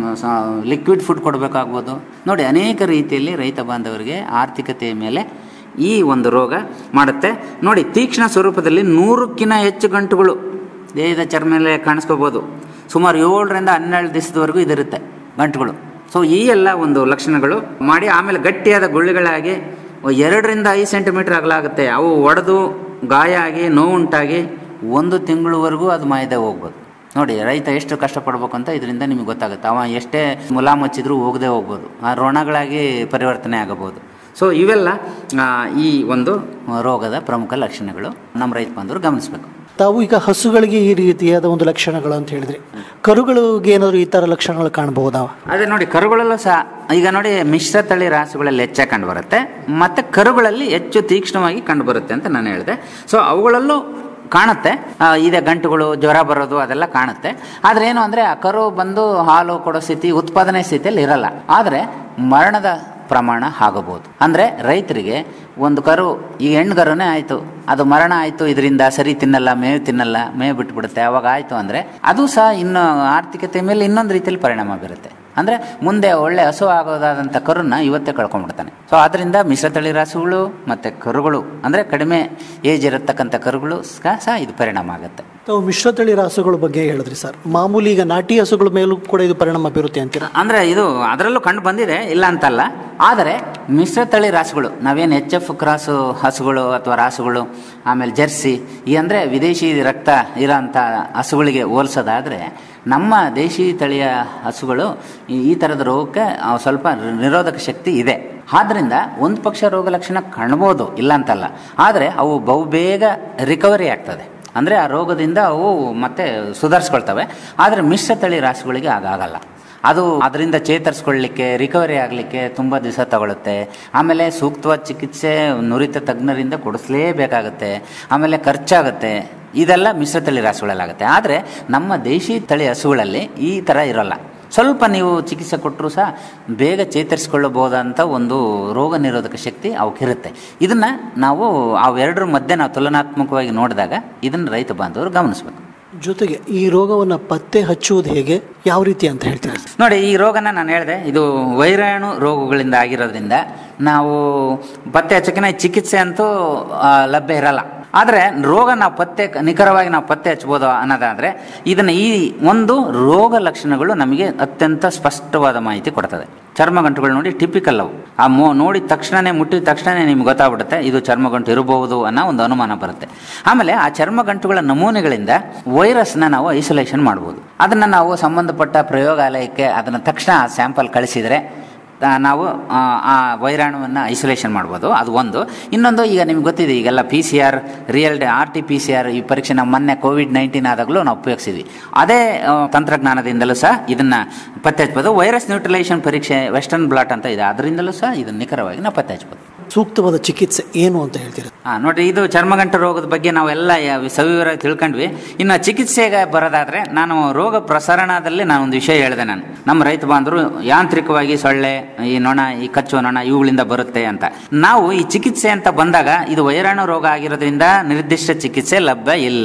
S2: ಲಿಕ್ವಿಡ್ ಫುಡ್ ಕೊಡಬೇಕಾಗ್ಬೋದು. ನೋಡಿ, ಅನೇಕ ರೀತಿಯಲ್ಲಿ ರೈತ ಬಾಂಧವರಿಗೆ ಆರ್ಥಿಕತೆಯ ಮೇಲೆ ಈ ಒಂದು ರೋಗ ಮಾಡುತ್ತೆ. ನೋಡಿ, ತೀಕ್ಷ್ಣ ಸ್ವರೂಪದಲ್ಲಿ ನೂರಕ್ಕಿಂತ ಹೆಚ್ಚು ಗಂಟುಗಳು ದೇಹದ ಚರ್ಮ ಮೇಲೆ ಕಾಣಿಸ್ಕೋಬೋದು. ಸುಮಾರು ಏಳರಿಂದ ಹನ್ನೆರಡು ದಿವಸದವರೆಗೂ ಇದಿರುತ್ತೆ ಗಂಟುಗಳು. ಸೊ ಈ ಎಲ್ಲ ಒಂದು ಲಕ್ಷಣಗಳು ಮಾಡಿ ಆಮೇಲೆ ಗಟ್ಟಿಯಾದ ಗುಳ್ಳೆಗಳಾಗಿ ಎರಡರಿಂದ ಐದು ಸೆಂಟಿಮೀಟರ್ ಅಗಲಾಗುತ್ತೆ. ಅವು ಒಡೆದು ಗಾಯ ಆಗಿ ನೋವುಂಟಾಗಿ ಒಂದು ತಿಂಗಳವರೆಗೂ ಅದು ಮಾಯದೆ ಹೋಗ್ಬೋದು. ನೋಡಿ, ರೈತ ಎಷ್ಟು ಕಷ್ಟಪಡ್ಬೇಕು ಅಂತ ಇದರಿಂದ ನಿಮಗೆ ಗೊತ್ತಾಗುತ್ತೆ. ಅವ ಎಷ್ಟೇ ಮುಲಾಮು ಹಚ್ಚಿದ್ರೂ ಹೋಗದೆ ಹೋಗ್ಬೋದು, ಆ ರೋಣಗಳಾಗಿ ಪರಿವರ್ತನೆ ಆಗಬಹುದು. ಸೊ ಇವೆಲ್ಲ ಈ ಒಂದು ರೋಗದ ಪ್ರಮುಖ ಲಕ್ಷಣಗಳು ನಮ್ಮ ರೈತ ಬಾಂಧವರು ಗಮನಿಸಬೇಕು.
S1: ತಾವು ಈಗ ಹಸುಗಳಿಗೆ ಈ ರೀತಿಯಾದ ಒಂದು ಲಕ್ಷಣಗಳು ಅಂತ ಹೇಳಿದ್ರಿ, ಕರುಗಳಿಗೆ ಏನಾದರೂ ಈ ಥರ ಲಕ್ಷಣಗಳು ಕಾಣಬಹುದಾ?
S2: ಅದೇ ನೋಡಿ, ಕರುಗಳಲ್ಲೂ ಸಹ ಈಗ ನೋಡಿ ಮಿಶ್ರ ತಳಿ ರಾಸುಗಳಲ್ಲಿ ಹೆಚ್ಚಾಗಿ ಕಂಡು ಬರುತ್ತೆ, ಮತ್ತು ಕರುಗಳಲ್ಲಿ ಹೆಚ್ಚು ತೀಕ್ಷ್ಣವಾಗಿ ಕಂಡು ಬರುತ್ತೆ ಅಂತ ನಾನು ಹೇಳಿದೆ. ಸೊ ಅವುಗಳಲ್ಲೂ ಕಾಣುತ್ತೆ, ಇದೆ ಗಂಟುಗಳು, ಜ್ವರ ಬರೋದು ಅದೆಲ್ಲ ಕಾಣುತ್ತೆ. ಆದರೆ ಏನು ಅಂದರೆ ಆ ಕರು ಬಂದು ಹಾಲು ಕೊಡೋ ಸ್ಥಿತಿ, ಉತ್ಪಾದನೆ ಸ್ಥಿತಿಯಲ್ಲಿ ಇರಲ್ಲ. ಆದರೆ ಮರಣದ ಪ್ರಮಾಣ ಆಗಬಹುದು. ಅಂದರೆ ರೈತರಿಗೆ ಒಂದು ಕರು, ಈ ಹೆಣ್ಣು ಕರುನೇ ಆಯಿತು, ಅದು ಮರಣ ಆಯಿತು, ಇದರಿಂದ ಸರಿ ತಿನ್ನಲ್ಲ, ಮೇವು ತಿನ್ನಲ್ಲ, ಮೇವು ಬಿಟ್ಬಿಡುತ್ತೆ, ಅವಾಗ ಆಯಿತು ಅಂದರೆ ಅದು ಸಹ ಇನ್ನು ಆರ್ಥಿಕತೆ ಮೇಲೆ ಇನ್ನೊಂದು ರೀತಿಯಲ್ಲಿ ಪರಿಣಾಮ ಬೀರುತ್ತೆ. ಅಂದರೆ ಮುಂದೆ ಒಳ್ಳೆ ಹಸು ಆಗೋದಾದಂಥ ಕರುನ ಇವತ್ತೇ ಕಳ್ಕೊಂಡ್ಬಿಡ್ತಾನೆ. ಸೊ ಅದರಿಂದ ಮಿಶ್ರತಳಿ ರಾಸುಗಳು ಮತ್ತು ಕರುಗಳು, ಅಂದರೆ ಕಡಿಮೆ ಏಜ್ ಇರತಕ್ಕಂಥ ಕರುಗಳು ಸಹ ಇದು ಪರಿಣಾಮ ಆಗುತ್ತೆ.
S1: ತಾವು ಮಿಶ್ರತಳಿ ರಾಸುಗಳ ಬಗ್ಗೆ ಹೇಳಿದ್ರಿ ಸರ್, ಮಾಮೂಲಿ ಈಗ ನಾಟಿ ಹಸುಗಳ ಮೇಲೂ ಕೂಡ ಇದು ಪರಿಣಾಮ ಬೀರುತ್ತೆ ಅಂತೀರಾ?
S2: ಅಂದರೆ ಇದು ಅದರಲ್ಲೂ ಕಂಡು ಬಂದಿದೆ, ಇಲ್ಲ ಅಂತಲ್ಲ. ಆದರೆ ಮಿಶ್ರತಳಿ ರಾಸುಗಳು, ನಾವೇನು ಎಚ್ ಎಫ್ ಕ್ರಾಸು ಹಸುಗಳು ಅಥವಾ ರಾಸುಗಳು, ಆಮೇಲೆ ಜರ್ಸಿ, ಈ ಅಂದರೆ ವಿದೇಶಿ ರಕ್ತ ಇರೋಂಥ ಹಸುಗಳಿಗೆ ಹೋಲಿಸೋದಾದರೆ ನಮ್ಮ ದೇಶಿ ತಳಿಯ ಹಸುಗಳು ಈ ಥರದ ರೋಗಕ್ಕೆ ಸ್ವಲ್ಪ ನಿರೋಧಕ ಶಕ್ತಿ ಇದೆ. ಆದ್ದರಿಂದ ಒಂದು ಪಕ್ಷ ರೋಗ ಲಕ್ಷಣ ಕಾಣ್ಬೋದು, ಇಲ್ಲ ಅಂತಲ್ಲ. ಆದರೆ ಅವು ಬಹುಬೇಗ ರಿಕವರಿ ಆಗ್ತದೆ, ಅಂದರೆ ಆ ರೋಗದಿಂದ ಅವು ಮತ್ತೆ ಸುಧಾರಿಸ್ಕೊಳ್ತವೆ. ಆದರೆ ಮಿಶ್ರ ತಳಿ ರಾಸುಗಳಿಗೆ ಆಗಾಗಲ್ಲ. ಅದು ಅದರಿಂದ ಚೇತರಿಸ್ಕೊಳ್ಳಿಕ್ಕೆ, ರಿಕವರಿ ಆಗಲಿಕ್ಕೆ ತುಂಬ ದಿವಸ ತಗೊಳುತ್ತೆ. ಆಮೇಲೆ ಸೂಕ್ತವಾದ ಚಿಕಿತ್ಸೆ ನುರಿತ ತಜ್ಞರಿಂದ ಕೊಡಿಸಲೇಬೇಕಾಗುತ್ತೆ. ಆಮೇಲೆ ಖರ್ಚಾಗುತ್ತೆ. ಇದೆಲ್ಲ ಮಿಶ್ರತಳಿ ರಾಸುಗಳಲ್ಲಾಗುತ್ತೆ. ಆದರೆ ನಮ್ಮ ದೇಶಿ ತಳಿ ಹಸುಗಳಲ್ಲಿ ಈ ಥರ ಇರೋಲ್ಲ. ಸ್ವಲ್ಪ ನೀವು ಚಿಕಿತ್ಸೆ ಕೊಟ್ಟರೂ ಸಹ ಬೇಗ ಚೇತರಿಸಿಕೊಳ್ಳಬಹುದಂಥ ಒಂದು ರೋಗ ನಿರೋಧಕ ಶಕ್ತಿ ಅವಕ್ಕಿರುತ್ತೆ. ಇದನ್ನು ನಾವು ಅವೆರಡರ ಮಧ್ಯೆ ನಾವು ತುಲನಾತ್ಮಕವಾಗಿ ನೋಡಿದಾಗ ಇದನ್ನು ರೈತ ಬಾಂಧವರು ಗಮನಿಸಬೇಕು.
S1: ಜೊತೆಗೆ ಈ ರೋಗವನ್ನು ಪತ್ತೆ ಹಚ್ಚುವುದು ಹೇಗೆ, ಯಾವ ರೀತಿ ಅಂತ ಹೇಳ್ತೀವಿ?
S2: ನೋಡಿ, ಈ ರೋಗನ ನಾನು ಹೇಳಿದೆ, ಇದು ವೈರಾಣು ರೋಗಗಳಿಂದ ಆಗಿರೋದ್ರಿಂದ ನಾವು ಪತ್ತೆ ಹಚ್ಚೋಕೆ ಚಿಕಿತ್ಸೆ ಅಂತೂ ಲಭ್ಯ ಇರಲ್ಲ. ಆದರೆ ರೋಗ ನಾವು ಪತ್ತೆ ನಿಖರವಾಗಿ ನಾವು ಪತ್ತೆ ಹಚ್ಬೋದು ಅನ್ನೋದಾದರೆ ಇದನ್ನು ಈ ಒಂದು ರೋಗ ಲಕ್ಷಣಗಳು ನಮಗೆ ಅತ್ಯಂತ ಸ್ಪಷ್ಟವಾದ ಮಾಹಿತಿ ಕೊಡ್ತದೆ. ಚರ್ಮಗಂಟುಗಳು ನೋಡಿ ಟಿಪಿಕಲ್ ಅವು. ಆ ಮೋ ನೋಡಿದ ತಕ್ಷಣವೇ ಮುಟ್ಟಿದ ತಕ್ಷಣವೇ ನಿಮ್ಗೆ ಗೊತ್ತಾಗ್ಬಿಡುತ್ತೆ ಇದು ಚರ್ಮಗಂಟು ಇರಬಹುದು ಅನ್ನೋ ಒಂದು ಅನುಮಾನ ಬರುತ್ತೆ. ಆಮೇಲೆ ಆ ಚರ್ಮಗಂಟುಗಳ ನಮೂನೆಗಳಿಂದ ವೈರಸ್ನ ನಾವು ಐಸೋಲೇಷನ್ ಮಾಡ್ಬೋದು. ಅದನ್ನು ನಾವು ಸಂಬಂಧಪಟ್ಟ ಪ್ರಯೋಗಾಲಯಕ್ಕೆ ಅದನ್ನು ತಕ್ಷಣ ಸ್ಯಾಂಪಲ್ ಕಳಿಸಿದರೆ ನಾವು ಆ ವೈರಾಣುವನ್ನು ಐಸೋಲೇಷನ್ ಮಾಡ್ಬೋದು. ಅದು ಒಂದು. ಇನ್ನೊಂದು, ಈಗ ನಿಮ್ಗೆ ಗೊತ್ತಿದೆ, ಈಗೆಲ್ಲ P C R, real day R T P C R ಈ ಪರೀಕ್ಷೆ ನಾವು ಮೊನ್ನೆ ಕೋವಿಡ್ ನೈನ್ಟೀನ್ ಆದಾಗಲೂ ನಾವು ಉಪಯೋಗಿಸಿದ್ವಿ. ಅದೇ ತಂತ್ರಜ್ಞಾನದಿಂದಲೂ ಸಹ ಇದನ್ನು ಪತ್ತೆ ಹಚ್ಬೋದು. ವೈರಸ್ ನ್ಯೂಟ್ರಲೈಸೇಷನ್ ಪರೀಕ್ಷೆ ವೆಸ್ಟರ್ನ್ ಬ್ಲಾಟ್ ಅಂತ ಇದೆ, ಅದರಿಂದಲೂ ಸಹ ಇದನ್ನು ನಿಖರವಾಗಿ ನಾವು ಪತ್ತೆ ಹಚ್ಬೋದು.
S1: ಸೂಕ್ತವಾದ ಚಿಕಿತ್ಸೆ ಏನು ಅಂತ ಹೇಳ್ತೀರಾ?
S2: ಹಾಂ, ನೋಡಿರಿ, ಇದು ಚರ್ಮಗಂಟು ರೋಗದ ಬಗ್ಗೆ ನಾವೆಲ್ಲ ಸವಿವರವಾಗಿ ತಿಳ್ಕೊಂಡ್ವಿ. ಇನ್ನು ಚಿಕಿತ್ಸೆಗೆ ಬರೋದಾದರೆ ನಾನು ರೋಗ ಪ್ರಸರಣದಲ್ಲಿ ನಾನು ಒಂದು ವಿಷಯ ಹೇಳಿದೆ. ನಾನು ನಮ್ಮ ರೈತ ಬಾಂಧವರು ಯಾಂತ್ರಿಕವಾಗಿ ಸೊಳ್ಳೆ, ಈ ನೊಣ, ಈ ಕಚ್ಚುವ ನೊಣ ಇವುಗಳಿಂದ ಬರುತ್ತೆ ಅಂತ. ನಾವು ಈ ಚಿಕಿತ್ಸೆ ಅಂತ ಬಂದಾಗ ಇದು ವೈರಾಣು ರೋಗ ಆಗಿರೋದ್ರಿಂದ ನಿರ್ದಿಷ್ಟ ಚಿಕಿತ್ಸೆ ಲಭ್ಯ ಇಲ್ಲ.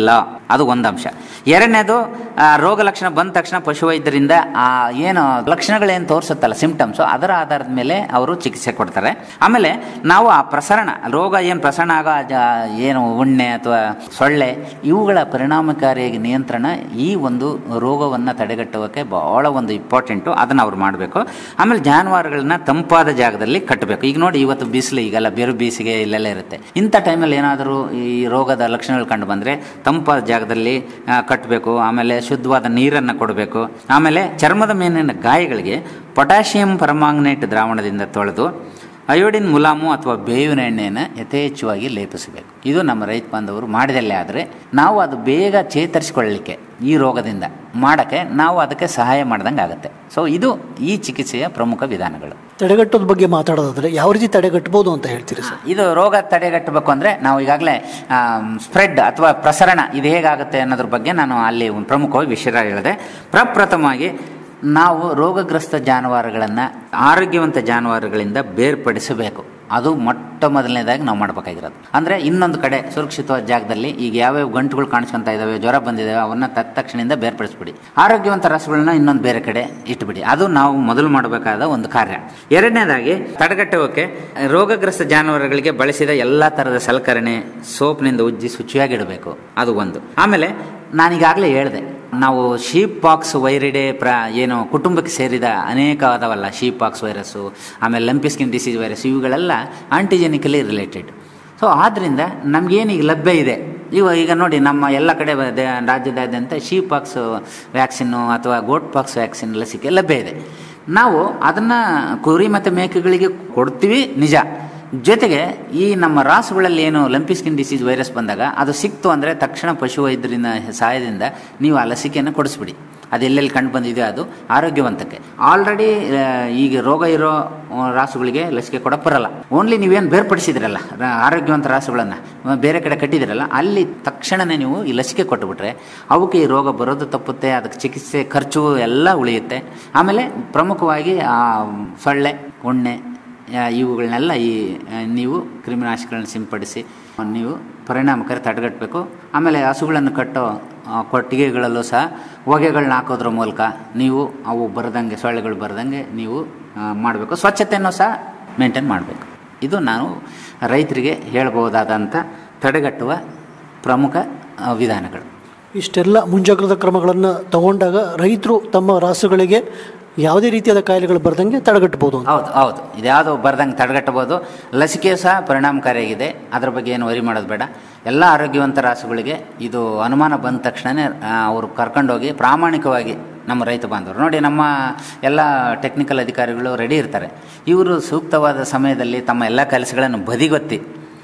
S2: ಅದು ಒಂದು ಅಂಶ. ಎರಡನೇದು, ರೋಗ ಲಕ್ಷಣ ಬಂದ ತಕ್ಷಣ ಪಶುವೈದ್ಯರಿಂದ ಆ ಏನು ಲಕ್ಷಣಗಳೇನು ತೋರಿಸುತ್ತಲ್ಲ ಸಿಂಪ್ಟಮ್ಸು, ಅದರ ಆಧಾರದ ಮೇಲೆ ಅವರು ಚಿಕಿತ್ಸೆ ಕೊಡ್ತಾರೆ. ಆಮೇಲೆ ನಾವು ಆ ಪ್ರಸರಣ ರೋಗ ಏನು ಪ್ರಸರಣ ಆಗೋ ಏನು ಉಣ್ಣೆ ಅಥವಾ ಸೊಳ್ಳೆ ಇವುಗಳ ಪರಿಣಾಮಕಾರಿಯಾಗಿ ನಿಯಂತ್ರಣ ಈ ಒಂದು ರೋಗವನ್ನು ತಡೆಗಟ್ಟುವಕ್ಕೆ ಬಹಳ ಒಂದು ಇಂಪಾರ್ಟೆಂಟು. ಅದನ್ನು ಅವ್ರು ಮಾಡಬೇಕು. ಆಮೇಲೆ ಜಾನುವಾರುಗಳನ್ನ ತಂಪಾದ ಜಾಗದಲ್ಲಿ ಕಟ್ಟಬೇಕು. ಈಗ ನೋಡಿ, ಇವತ್ತು ಬಿಸಿಲು, ಈಗೆಲ್ಲ ಬೇರು ಬೇಸಿಗೆ ಇಲ್ಲೆಲ್ಲ ಇರುತ್ತೆ. ಇಂಥ ಟೈಮಲ್ಲಿ ಏನಾದರೂ ಈ ರೋಗದ ಲಕ್ಷಣಗಳು ಕಂಡು ಬಂದರೆ ತಂಪಾದ ಜಾಗದಲ್ಲಿ ಕಟ್ಟಬೇಕು. ಆಮೇಲೆ ಶುದ್ಧವಾದ ನೀರನ್ನು ಕೊಡಬೇಕು. ಆಮೇಲೆ ಚರ್ಮದ ಮೇಲಿನ ಗಾಯಗಳಿಗೆ ಪೊಟ್ಯಾಷಿಯಂ ಪರ್ಮಾಂಗನೇಟ್ ದ್ರಾವಣದಿಂದ ತೊಳೆದು ಅಯೋಡಿನ್ ಮುಲಾಮು ಅಥವಾ ಬೇವಿನ ಎಣ್ಣೆಯನ್ನು ಯಥೇಚ್ಛವಾಗಿ ಲೇಪಿಸಬೇಕು. ಇದು ನಮ್ಮ ರೈತ ಬಾಂಧವರು ಮಾಡಿದಲ್ಲೇ ಆದರೆ ನಾವು ಅದು ಬೇಗ ಚೇತರಿಸಿಕೊಳ್ಳಲಿಕ್ಕೆ ಈ ರೋಗದಿಂದ ಮಾಡೋಕ್ಕೆ ನಾವು ಅದಕ್ಕೆ ಸಹಾಯ ಮಾಡ್ದಂಗೆ ಆಗುತ್ತೆ. ಸೊ ಇದು ಈ ಚಿಕಿತ್ಸೆಯ ಪ್ರಮುಖ ವಿಧಾನಗಳು.
S1: ತಡೆಗಟ್ಟೋದ ಬಗ್ಗೆ ಮಾತಾಡೋದಾದ್ರೆ ಯಾವ ರೀತಿ ತಡೆಗಟ್ಟಬಹುದು ಅಂತ ಹೇಳ್ತೀರಿ ಸರ್?
S2: ಇದು ರೋಗ ತಡೆಗಟ್ಟಬೇಕು ಅಂದರೆ ನಾವು ಈಗಾಗಲೇ ಸ್ಪ್ರೆಡ್ ಅಥವಾ ಪ್ರಸರಣ ಇದು ಹೇಗಾಗುತ್ತೆ ಅನ್ನೋದ್ರ ಬಗ್ಗೆ ನಾನು ಅಲ್ಲಿ ಪ್ರಮುಖವಾಗಿ ವಿಷಯ ಹೇಳಿದೆ. ಪ್ರಪ್ರಥಮವಾಗಿ ನಾವು ರೋಗಗ್ರಸ್ತ ಜಾನುವಾರುಗಳನ್ನು ಆರೋಗ್ಯವಂತ ಜಾನುವಾರುಗಳಿಂದ ಬೇರ್ಪಡಿಸಬೇಕು. ಅದು ಮೊಟ್ಟ ಮೊದಲನೇದಾಗಿ ನಾವು ಮಾಡಬೇಕಾಗಿರೋದು. ಅಂದರೆ ಇನ್ನೊಂದು ಕಡೆ ಸುರಕ್ಷಿತವಾದ ಜಾಗದಲ್ಲಿ ಈಗ ಯಾವ್ಯಾವ ಗಂಟುಗಳು ಕಾಣಿಸ್ಕೊತಾ ಇದ್ದಾವೆ, ಜ್ವರ ಬಂದಿದ್ದಾವೆ, ಅವನ್ನ ತತ್ಕ್ಷಣದಿಂದ ಬೇರ್ಪಡಿಸ್ಬಿಡಿ. ಆರೋಗ್ಯವಂತ ರಾಸುಗಳನ್ನ ಇನ್ನೊಂದು ಬೇರೆ ಕಡೆ ಇಟ್ಬಿಡಿ. ಅದು ನಾವು ಮೊದಲು ಮಾಡಬೇಕಾದ ಒಂದು ಕಾರ್ಯ. ಎರಡನೇದಾಗಿ ತಡೆಗಟ್ಟುವಕ್ಕೆ ರೋಗಗ್ರಸ್ತ ಜಾನುವಾರುಗಳಿಗೆ ಬಳಸಿದ ಎಲ್ಲ ಥರದ ಸಲಕರಣೆ ಸೋಪ್ನಿಂದ ಉಜ್ಜಿ ಶುಚಿಯಾಗಿಡಬೇಕು. ಅದು ಒಂದು. ಆಮೇಲೆ ನಾನೀಗಾಗಲೇ ಹೇಳಿದೆ, ನಾವು ಶೀಪ್ ಪಾಕ್ಸ್ ವೈರಿಡೆ ಪ್ರ ಏನು ಕುಟುಂಬಕ್ಕೆ ಸೇರಿದ ಅನೇಕ ಅದಾವಲ್ಲ, ಶೀಪ್ ಪಾಕ್ಸ್ ವೈರಸ್ಸು, ಆಮೇಲೆ ಲಂಪಿ ಸ್ಕಿನ್ ಡಿಸೀಸ್ ವೈರಸ್, ಇವುಗಳೆಲ್ಲ ಆಂಟಿಜೆನಿಕಲಿ ರಿಲೇಟೆಡ್. ಸೊ ಆದ್ದರಿಂದ ನಮಗೇನು ಈಗ ಲಭ್ಯ ಇದೆ, ಇವ ಈಗ ನೋಡಿ ನಮ್ಮ ಎಲ್ಲ ಕಡೆ ರಾಜ್ಯದಾದ್ಯಂತ ಶೀಪ್ ಪಾಕ್ಸ್ ವ್ಯಾಕ್ಸಿನ್ನು ಅಥವಾ ಗೋಟ್ ಪಾಕ್ಸ್ ವ್ಯಾಕ್ಸಿನ್ ಲಸಿಕೆ ಲಭ್ಯ ಇದೆ. ನಾವು ಅದನ್ನು ಕುರಿ ಮತ್ತು ಮೇಕೆಗಳಿಗೆ ಕೊಡ್ತೀವಿ ನಿಜ. ಜೊತೆಗೆ ಈ ನಮ್ಮ ರಾಸುಗಳಲ್ಲಿ ಏನು ಲಂಪಿ ಸ್ಕಿನ್ ಡಿಸೀಸ್ ವೈರಸ್ ಬಂದಾಗ ಅದು ಸಿಕ್ತು ಅಂದರೆ ತಕ್ಷಣ ಪಶುವೈದ್ಯರಿನ ಸಹಾಯದಿಂದ ನೀವು ಆ ಲಸಿಕೆಯನ್ನು ಕೊಡಿಸ್ಬಿಡಿ. ಅದು ಎಲ್ಲೆಲ್ಲಿ ಕಂಡು ಬಂದಿದೆಯೋ ಅದು ಆರೋಗ್ಯವಂತಕ್ಕೆ. ಆಲ್ರೆಡಿ ಈಗ ರೋಗ ಇರೋ ರಾಸುಗಳಿಗೆ ಲಸಿಕೆ ಕೊಡಕ್ಕೆ ಬರಲ್ಲ. ಓನ್ಲಿ ನೀವೇನು ಬೇರ್ಪಡಿಸಿದ್ರಲ್ಲ ಆರೋಗ್ಯವಂತ ರಾಸುಗಳನ್ನು ಬೇರೆ ಕಡೆ ಕಟ್ಟಿದಿರಲ್ಲ, ಅಲ್ಲಿ ತಕ್ಷಣವೇ ನೀವು ಈ ಲಸಿಕೆ ಕೊಟ್ಟುಬಿಟ್ರೆ ಅವಕ್ಕೆ ಈ ರೋಗ ಬರೋದು ತಪ್ಪುತ್ತೆ, ಅದಕ್ಕೆ ಚಿಕಿತ್ಸೆ ಖರ್ಚು ಎಲ್ಲ ಉಳಿಯುತ್ತೆ. ಆಮೇಲೆ ಪ್ರಮುಖವಾಗಿ ಆ ಸೊಳ್ಳೆ, ಉಣ್ಣೆ ಇವುಗಳನ್ನೆಲ್ಲ ಈ ನೀವು ಕ್ರಿಮಿನಾಶಕಗಳನ್ನು ಸಿಂಪಡಿಸಿ ನೀವು ಪರಿಣಾಮಕಾರಿ ತಡೆಗಟ್ಟಬೇಕು. ಆಮೇಲೆ ಹಸುಗಳನ್ನು ಕಟ್ಟೋ ಕೊಟ್ಟಿಗೆಗಳಲ್ಲೂ ಸಹ ಹೊಗೆಗಳನ್ನ ಹಾಕೋದ್ರ ಮೂಲಕ ನೀವು ಅವು ಬರದಂಗೆ, ಸೊಳ್ಳೆಗಳು ಬರದಂಗೆ ನೀವು ಮಾಡಬೇಕು. ಸ್ವಚ್ಛತೆಯನ್ನು ಸಹ ಮೇಂಟೈನ್ ಮಾಡಬೇಕು. ಇದು ನಾನು ರೈತರಿಗೆ ಹೇಳ್ಬೋದಾದಂಥ ತಡೆಗಟ್ಟುವ ಪ್ರಮುಖ ವಿಧಾನಗಳು.
S1: ಇಷ್ಟೆಲ್ಲ ಮುಂಜಾಗ್ರತಾ ಕ್ರಮಗಳನ್ನು ತಗೊಂಡಾಗ ರೈತರು ತಮ್ಮ ರಾಸುಗಳಿಗೆ ಯಾವುದೇ ರೀತಿಯಾದ ಕಾಯಿಲೆಗಳು ಬರ್ದಂಗೆ ತಡೆಗಟ್ಟಬಹುದು.
S2: ಹೌದು ಹೌದು ಇದ್ಯಾವುದು ಬರ್ದಂಗೆ ತಡೆಗಟ್ಟಬಹುದು. ಲಸಿಕೆ ಸಹ ಪರಿಣಾಮಕಾರಿಯಾಗಿದೆ, ಅದ್ರ ಬಗ್ಗೆ ಏನು ವರಿ ಮಾಡೋದು ಬೇಡ. ಎಲ್ಲ ಆರೋಗ್ಯವಂತ ರಾಸುಗಳಿಗೆ ಇದು ಅನುಮಾನ ಬಂದ ತಕ್ಷಣವೇ ಅವರು ಕರ್ಕೊಂಡೋಗಿ ಪ್ರಾಮಾಣಿಕವಾಗಿ ನಮ್ಮ ರೈತ ಬಾಂಧವರು ನೋಡಿ, ನಮ್ಮ ಎಲ್ಲ ಟೆಕ್ನಿಕಲ್ ಅಧಿಕಾರಿಗಳು ರೆಡಿ ಇರ್ತಾರೆ. ಇವರು ಸೂಕ್ತವಾದ ಸಮಯದಲ್ಲಿ ತಮ್ಮ ಎಲ್ಲ ಕೆಲಸಗಳನ್ನು ಬದಿಗೊತ್ತಿ,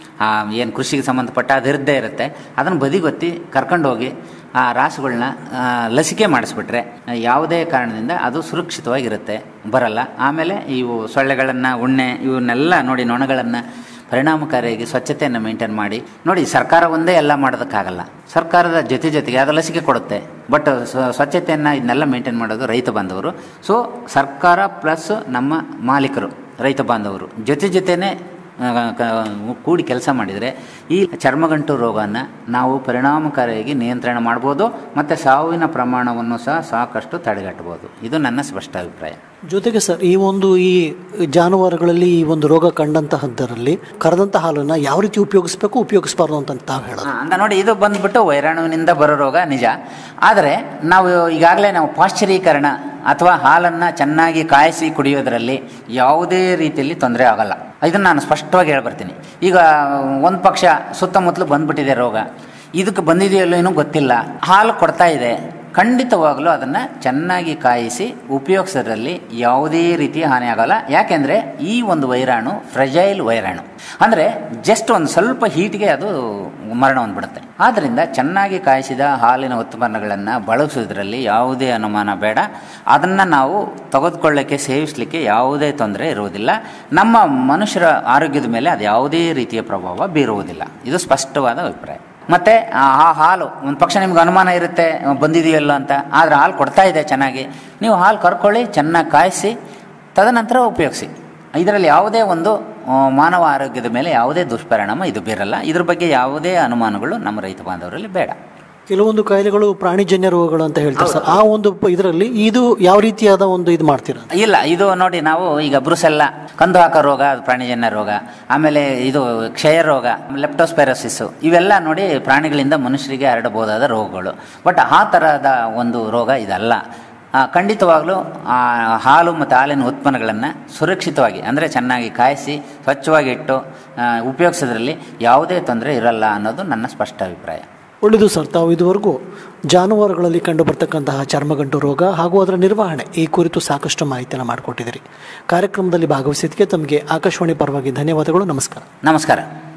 S2: ಏನು ಕೃಷಿಗೆ ಸಂಬಂಧಪಟ್ಟ ಅದಿರದ್ದೇ ಇರುತ್ತೆ, ಅದನ್ನು ಬದಿಗೊತ್ತಿ ಕರ್ಕೊಂಡೋಗಿ ಆ ರಾಸುಗಳನ್ನ ಲಸಿಕೆ ಮಾಡಿಸ್ಬಿಟ್ರೆ ಯಾವುದೇ ಕಾರಣದಿಂದ ಅದು ಸುರಕ್ಷಿತವಾಗಿರುತ್ತೆ, ಬರಲ್ಲ. ಆಮೇಲೆ ಇವು ಸೊಳ್ಳೆಗಳನ್ನು, ಉಣ್ಣೆ ಇವನ್ನೆಲ್ಲ ನೋಡಿ, ನೊಣಗಳನ್ನು ಪರಿಣಾಮಕಾರಿಯಾಗಿ ಸ್ವಚ್ಛತೆಯನ್ನು ಮೇಂಟೈನ್ ಮಾಡಿ ನೋಡಿ. ಸರ್ಕಾರ ಒಂದೇ ಎಲ್ಲ ಮಾಡೋದಕ್ಕಾಗಲ್ಲ, ಸರ್ಕಾರದ ಜೊತೆ ಜೊತೆಗೆ ಅದು ಲಸಿಕೆ ಕೊಡುತ್ತೆ. ಬಟ್ ಸ್ವಚ್ಛತೆಯನ್ನು ಇದನ್ನೆಲ್ಲ ಮೇಂಟೈನ್ ಮಾಡೋದು ರೈತ ಬಾಂಧವರು. ಸೊ ಸರ್ಕಾರ ಪ್ಲಸ್ ನಮ್ಮ ಮಾಲೀಕರು ರೈತ ಬಾಂಧವರು ಜೊತೆ ಜೊತೆನೇ ಕೂಡಿ ಕೆಲಸ ಮಾಡಿದರೆ ಈ ಚರ್ಮಗಂಟು ರೋಗವನ್ನು ನಾವು ಪರಿಣಾಮಕಾರಿಯಾಗಿ ನಿಯಂತ್ರಣ ಮಾಡ್ಬೋದು ಮತ್ತು ಸಾವಿನ ಪ್ರಮಾಣವನ್ನು ಸಹ ಸಾಕಷ್ಟು ತಡೆಗಟ್ಟಬಹುದು. ಇದು ನನ್ನ ಸ್ಪಷ್ಟ ಅಭಿಪ್ರಾಯ.
S1: ಜೊತೆಗೆ ಸರ್, ಈ ಒಂದು ಈ ಜಾನುವಾರುಗಳಲ್ಲಿ ಈ ಒಂದು ರೋಗ ಕಂಡಂತಹದ್ದರಲ್ಲಿ ಕರೆದಂಥ ಹಾಲನ್ನು ಯಾವ ರೀತಿ ಉಪಯೋಗಿಸ್ಬೇಕು, ಉಪಯೋಗಿಸಬಾರ್ದು ಅಂತ ತಾವು ಹೇಳೋದು
S2: ಅಂತ ನೋಡಿ. ಇದು ಬಂದ್ಬಿಟ್ಟು ವೈರಾಣುವಿನಿಂದ ಬರೋ ರೋಗ ನಿಜ. ಆದರೆ ನಾವು ಈಗಾಗಲೇ ನಾವು ಪಾಶ್ಚರೀಕರಣ ಅಥವಾ ಹಾಲನ್ನು ಚೆನ್ನಾಗಿ ಕಾಯಿಸಿ ಕುಡಿಯೋದರಲ್ಲಿ ಯಾವುದೇ ರೀತಿಯಲ್ಲಿ ತೊಂದರೆ ಆಗಲ್ಲ. ಇದನ್ನು ನಾನು ಸ್ಪಷ್ಟವಾಗಿ ಹೇಳ್ಬರ್ತೀನಿ. ಈಗ ಒಂದು ಪಕ್ಷ ಸುತ್ತಮುತ್ತಲು ಬಂದ್ಬಿಟ್ಟಿದೆ ರೋಗ, ಇದಕ್ಕೆ ಬಂದಿದೆಯಲ್ಲೋ ಏನೂ ಗೊತ್ತಿಲ್ಲ, ಹಾಲು ಕೊಡ್ತಾ ಇದೆ, ಖಂಡಿತವಾಗಲೂ ಅದನ್ನು ಚೆನ್ನಾಗಿ ಕಾಯಿಸಿ ಉಪಯೋಗಿಸೋದ್ರಲ್ಲಿ ಯಾವುದೇ ರೀತಿಯ ಹಾನಿ ಆಗೋಲ್ಲ. ಯಾಕೆಂದರೆ ಈ ಒಂದು ವೈರಾಣು ಫ್ರೆಜೈಲ್ ವೈರಾಣು, ಅಂದರೆ ಜಸ್ಟ್ ಒಂದು ಸ್ವಲ್ಪ ಹೀಟ್ಗೆ ಅದು ಮರಣ ಹೊಂದ್ಬಿಡುತ್ತೆ. ಆದ್ದರಿಂದ ಚೆನ್ನಾಗಿ ಕಾಯಿಸಿದ ಹಾಲಿನ ಉತ್ಪನ್ನಗಳನ್ನು ಬಳಸೋದ್ರಲ್ಲಿ ಯಾವುದೇ ಅನುಮಾನ ಬೇಡ. ಅದನ್ನು ನಾವು ತೆಗೆದುಕೊಳ್ಳೋಕ್ಕೆ, ಸೇವಿಸಲಿಕ್ಕೆ ಯಾವುದೇ ತೊಂದರೆ ಇರುವುದಿಲ್ಲ. ನಮ್ಮ ಮನುಷ್ಯರ ಆರೋಗ್ಯದ ಮೇಲೆ ಅದು ಯಾವುದೇ ರೀತಿಯ ಪ್ರಭಾವ ಬೀರುವುದಿಲ್ಲ. ಇದು ಸ್ಪಷ್ಟವಾದ ಅಭಿಪ್ರಾಯ. ಮತ್ತು ಆ ಹಾಲು ಒಂದು ಪಕ್ಷ ನಿಮ್ಗೆ ಅನುಮಾನ ಇರುತ್ತೆ ಬಂದಿದೆಯಲ್ಲ ಅಂತ, ಆದರೆ ಹಾಲು ಕೊಡ್ತಾ ಇದೆ ಚೆನ್ನಾಗಿ, ನೀವು ಹಾಲು ಕರ್ಕೊಳ್ಳಿ, ಚೆನ್ನಾಗಿ ಕಾಯಿಸಿ, ತದನಂತರ ಉಪಯೋಗಿಸಿ. ಇದರಲ್ಲಿ ಯಾವುದೇ ಒಂದು ಮಾನವ ಆರೋಗ್ಯದ ಮೇಲೆ ಯಾವುದೇ ದುಷ್ಪರಿಣಾಮ ಇದು ಬೀರಲ್ಲ. ಇದ್ರ ಬಗ್ಗೆ ಯಾವುದೇ ಅನುಮಾನಗಳು ನಮ್ಮ ರೈತ ಬಾಂಧವರಲ್ಲಿ ಬೇಡ.
S1: ಕೆಲವೊಂದು ಕಾಯಿಲೆಗಳು ಪ್ರಾಣಿಜನ್ಯ ರೋಗಗಳು ಅಂತ ಹೇಳ್ತಾರೆ ಸರ್. ಆ ಒಂದು ಇದರಲ್ಲಿ ಇದು ಯಾವ ರೀತಿಯಾದ ಒಂದು ಇದು ಮಾಡ್ತೀರಾ?
S2: ಇಲ್ಲ, ಇದು ನೋಡಿ ನಾವು ಈಗ ಬ್ರುಸೆಲ್ಲ ಕಂದು ಹಾಕೋ ರೋಗ, ಅದು ಪ್ರಾಣಿಜನ್ಯ ರೋಗ. ಆಮೇಲೆ ಇದು ಕ್ಷಯ ರೋಗ, ಲೆಪ್ಟೋಸ್ಪೈರೋಸಿಸ್, ಇವೆಲ್ಲ ನೋಡಿ ಪ್ರಾಣಿಗಳಿಂದ ಮನುಷ್ಯರಿಗೆ ಹರಡಬಹುದಾದ ರೋಗಗಳು. ಬಟ್ ಆ ಥರದ ಒಂದು ರೋಗ ಇದಲ್ಲ. ಖಂಡಿತವಾಗ್ಲೂ ಹಾಲು ಮತ್ತು ಹಾಲಿನ ಉತ್ಪನ್ನಗಳನ್ನು ಸುರಕ್ಷಿತವಾಗಿ ಅಂದರೆ ಚೆನ್ನಾಗಿ ಕಾಯಿಸಿ ಸ್ವಚ್ಛವಾಗಿ ಇಟ್ಟು ಉಪಯೋಗಿಸೋದ್ರಲ್ಲಿ ಯಾವುದೇ ತೊಂದರೆ ಇರಲ್ಲ ಅನ್ನೋದು ನನ್ನ ಸ್ಪಷ್ಟ ಅಭಿಪ್ರಾಯ.
S1: ಒಳ್ಳೆಯದು ಸರ್. ತಾವು ಇದುವರೆಗೂ ಜಾನುವಾರುಗಳಲ್ಲಿ ಕಂಡು ಬರ್ತಕ್ಕಂತಹ ಚರ್ಮಗಂಟು ರೋಗ ಹಾಗೂ ಅದರ ನಿರ್ವಹಣೆ ಈ ಕುರಿತು ಸಾಕಷ್ಟು ಮಾಹಿತಿಯನ್ನು ಮಾಡಿಕೊಟ್ಟಿದ್ದೀರಿ. ಕಾರ್ಯಕ್ರಮದಲ್ಲಿ ಭಾಗವಹಿಸಿದ್ದಕ್ಕೆ ತಮಗೆ ಆಕಾಶವಾಣಿ ಪರವಾಗಿ ಧನ್ಯವಾದಗಳು. ನಮಸ್ಕಾರ.
S2: ನಮಸ್ಕಾರ.